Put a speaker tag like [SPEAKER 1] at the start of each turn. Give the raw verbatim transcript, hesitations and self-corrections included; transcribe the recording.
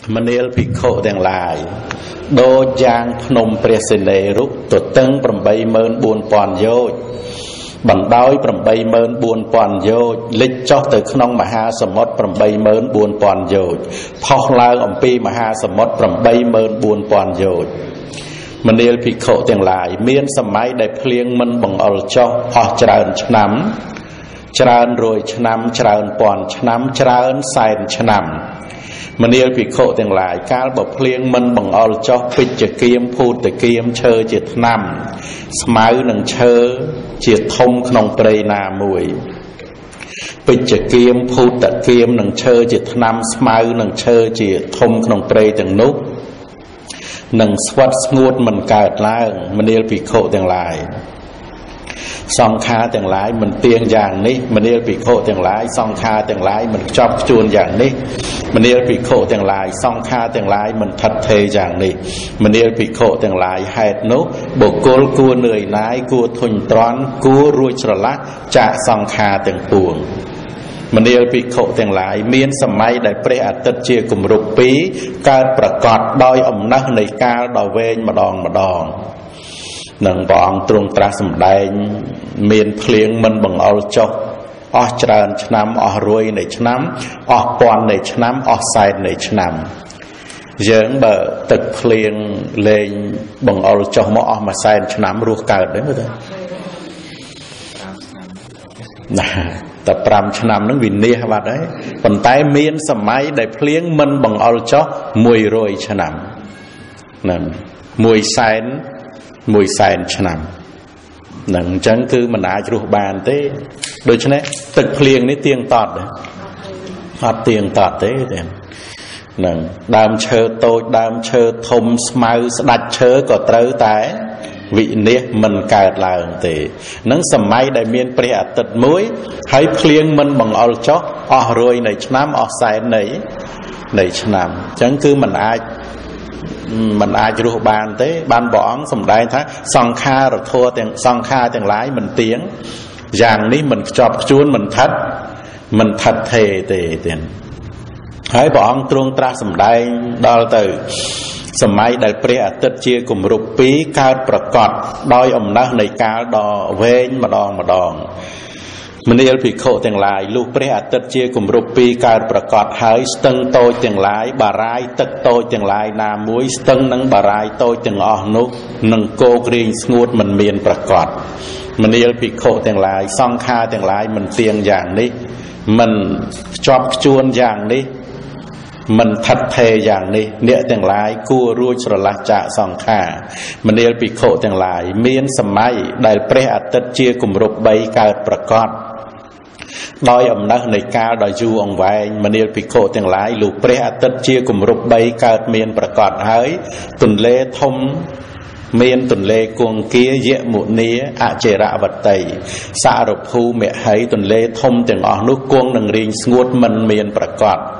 [SPEAKER 1] มณีลภิกขุទាំងឡាយដូចយ៉ាងភ្នំព្រះសិនេរុទទឹងeightម៉ឺនបួនពាន់យោជន៍បណ្ដោយeightម៉ឺនបួនពាន់យោជន៍លិចចុះទៅក្នុងមហាសមុទ្រeightម៉ឺនបួនពាន់យោជន៍ផុសឡើងអំពីមហាសមុទ្រeightម៉ឺនបួនពាន់យោជន៍មនាលភិក្ខុទាំងឡាយមានសម័យដែលភ្លៀងមិនបង្អុរចុះអស់ច្រើនឆ្នាំច្រើនរយឆ្នាំច្រើនពាន់ឆ្នាំច្រើនសែនឆ្នាំមនាលភិក្ខុទាំងឡាយកាលបើភ្លៀងមិនបង្អុរចុះពេជ្ជគៀមភូតគៀមឈើជាថ្នាំស្មៅនិងឈើជាធំក្នុងព្រៃណាមួយពេជ្ជគៀមភូតគៀមនិងឈើជាថ្នាំស្មៅនិងឈើជាធំក្នុងព្រៃទាំងនោះនឹងស្វិតស្ងួតមិនកើតឡើងមនាលភិក្ខុទាំងឡាយសង្ខារទាំងឡាយមិនទៀងយ៉ាងនេះមនាលភិក្ខុទាំងឡាយសង្ខារទាំងឡាយមិនខ្ជាប់ខ្ជួនយ៉ាងនេះមនាលភិក្ខុទាំងឡាយសង្ខារទាំងឡាយមិនថិតថេរយ៉ាងនេះមនាលភិក្ខុទាំងឡាយហេតុនោះបុគ្គលគួរនឿយណាយគួរធុញទ្រាន់គួររួចស្រឡះចាកសង្ខារទាំងពួងមនាលភិក្ខុទាំងឡាយមានសម័យដែលព្រះអាទិត្យជាគម្រប់ពីរកើតប្រកបដោយអំណះនៃកាលដ៏វែងម្ដងម្ដងនឹងព្រះអង្គទ្រង់ត្រាស់សម្ដែងមានភ្លៀងមិនបង្អុរចុះអស់ច្រើនឆ្នាំអស់រយនៃឆ្នាំអស់ពាន់នៃឆ្នាំអស់សែននៃឆ្នាំយើងបើទឹកភ្លៀងលែងបង្អុរចុះមកអស់មួយសែនឆ្នាំរស់កើតទេមើលទៅណាតែfiveឆ្នាំហ្នឹងវិនិច្ឆ័យបាត់ហើយប៉ុន្តែមានសម័យដែលភ្លៀងមិនបង្អុរចុះone hundredឆ្នាំហ្នឹងមួយសែនមួយសែនឆ្នាំហ្នឹងអញ្ចឹងគឺមិនអាចរស់បានទេដូច្នេះទឹកភ្លៀងនេះទៀងទាត់អត់ទៀងទាត់ទេហ្នឹងដើមឈើតូចដើមឈើធំស្មៅស្ដាច់ឈើក៏ត្រូវតែវិនិច្ឆ័យមិនកើតឡើងទេនឹងសម័យដែលមានព្រះអាទិត្យមួយហើយភ្លៀងមិនបង្អុរចុះអស់រយនៃឆ្នាំអស់សែននៃនៃឆ្នាំអញ្ចឹងគឺមិនអាចមិនអាចរស់បានទេបានព្រះអង្គសម្ដែងថាសង្ខារធម៌ទាំងសង្ខារទាំងឡាយមិនទៀងយ៉ាងនេះមិនខ្ជាប់ខ្ជួនមិនថិតមិនថិតថេរទេទៀតហើយព្រះអង្គទ្រង់ត្រាស់សម្ដែងដល់ទៅសម័យដែលព្រះអាទិត្យជាគម្រប់ពីរកើតប្រកបដោយអំណះនៃកាលដ៏វែងម្ដងម្ដងមនាលភិក្ខុទាំងឡាយលុះព្រះអាទិត្យជាគម្រប់ពីរកើតប្រកបហើយស្ទឹងតូចទាំងឡាយបារាយទឹកតូចទាំងឡាយណាមួយស្ទឹងនឹងបារាយតូចទាំងអស់នោះនឹងគោករៀងស្ងួតមិនមានប្រកបមនាលភិក្ខុទាំងឡាយសង្ខារទាំងឡាយមិនទៀងយ៉ាងនេះមិនខ្ជាប់ខ្ជួនយ៉ាងនេះមិនថិតថេរយ៉ាងនេះអ្នកទាំងឡាយគួររួចស្រឡះចាកសង្ខារមនាលភិក្ខុទាំងឡាយមានសម័យដែលព្រះអាទិត្យជាគម្រប់បីកើតប្រកបដោយអំណះនៃកាលដ៏យូរអង្វែងមនាលភិក្ខុទាំងឡាយលុះព្រះអាទិត្យជាគម្រប់បីកើតមានប្រកបហើយទន្លេធំមានទន្លេគង្គាយមុនីអចេរវតីសារភូមិហីទន្លេធំទាំងអស់នោះគង់នឹងរៀងស្ងួតមិនមានប្រកប